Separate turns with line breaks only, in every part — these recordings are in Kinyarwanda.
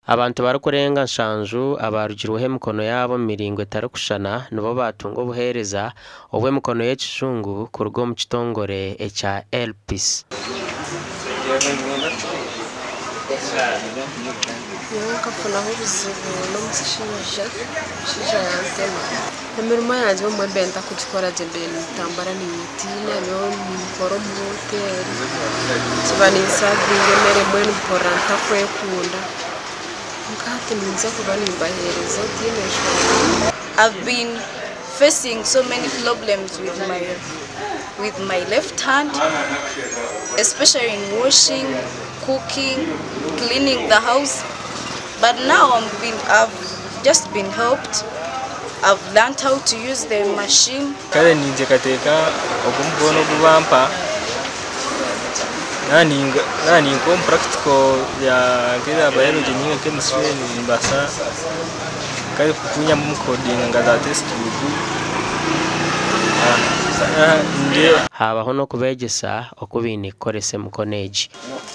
Abantu barakurenga nshanju abarugiruhe mikono yabo miringo etarakushana nibo batunga obuhereza obw'emikono y'ekijungu kuruga omu kitongore ekya LPS.
Nkafunaho obuzibu n'omushaija yantema emirimo yange omwe benta kugikora gye nitambara ninyitiina nyowe ninkora omu hoteri kiba ninsavinga emere mbwenu mpora ntakwekunda nkati ninza kuba nimbahereza tiine shonga.
I've been facing so many problems with my left hand, especially in washing, cooking, cleaning the house. But now I've just been helped. I've learned how to use the machine.
Kale ninje kateka okumbono kubampa nani nko practical ya kila biology nyinga chemistry ni mbasa kale kukunya mu coding ngaza test bugu
habaho no kubegesa okubini korese mu college.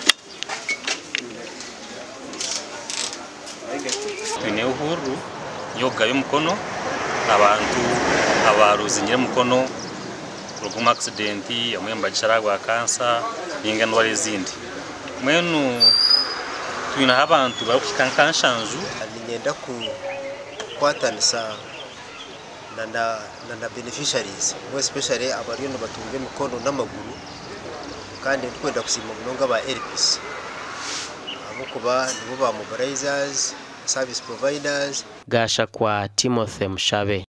Twine uhuru yoga y'umukono abantu abaruzinyire mukono ruguma accident amwe mbagishara cancer n'ingandwara ezindi mwenu twine abantu barukikanka nshanju
ninyenda kwatanisa na beneficiaries more especially abariyo batunga emikono n'amaguru kandi twenda kusima munonga ba LPS abo kuba nibo ba mobilizers service providers.
Gasha kwa Timothy Mushabe.